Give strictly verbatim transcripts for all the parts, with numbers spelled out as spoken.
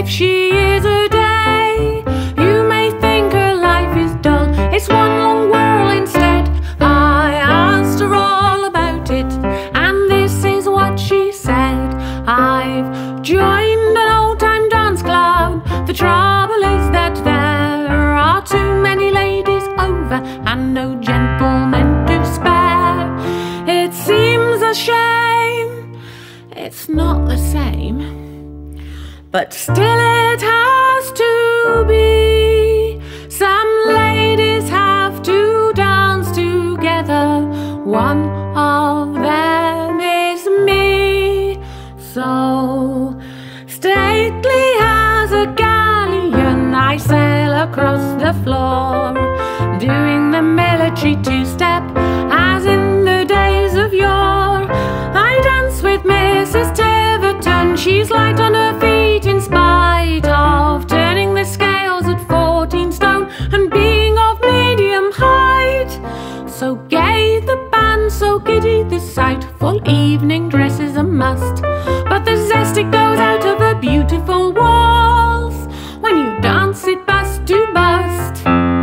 if she is a day, you may think her life is dull. It's one long whirl instead. I asked her all about it, and this is what she said. I've joined an old-time dance club. The trouble is that there are too many ladies over and no gentlemen to spare. It seems a shame it's not the same, but still it has to be. Some ladies have to dance together. One of them is me. So stately as a galleon, I sail across the floor, doing the military two-step as in the days of yore. I dance with Missus Tiverton. She's light on her feet in spite of turning the scales at fourteen stone and being of medium height. So gay the band, so giddy the sight, full evening dress is a must, but the zest it goes out of her beautiful walls when you dance it bust to bust.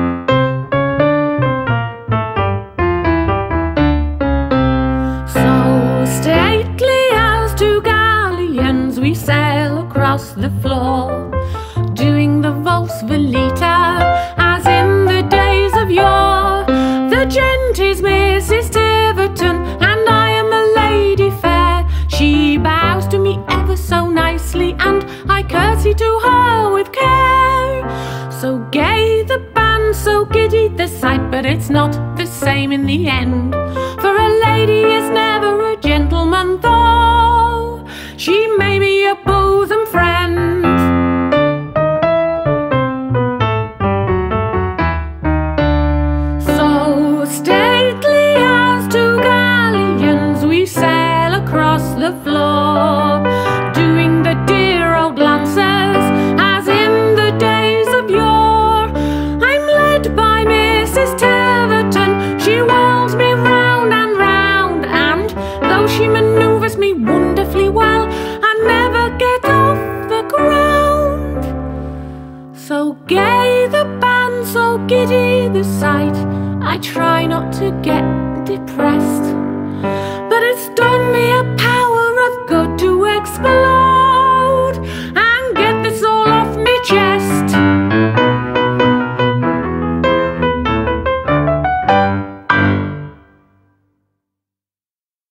So stately as two galleons, we sail across the floor, doing the valse velita as in the days of yore. The gent is Missus Tiverton, and I am a lady fair. She bows to me ever so nicely, and I curtsy to her with care. So gay the band, so giddy the sight, but it's not the same in the end, for a lady is never a gentleman, though she may be a bosom friend. So stately as two galleons, we sail across the floor, doing the dear old lancers as in the days of yore. I'm led by Missus Tiverton. She whirls me round and round, and though she manoeuvres me wonderfully well, I never get off the ground. So gay the band, so giddy the sight, I try not to get depressed, but it's done me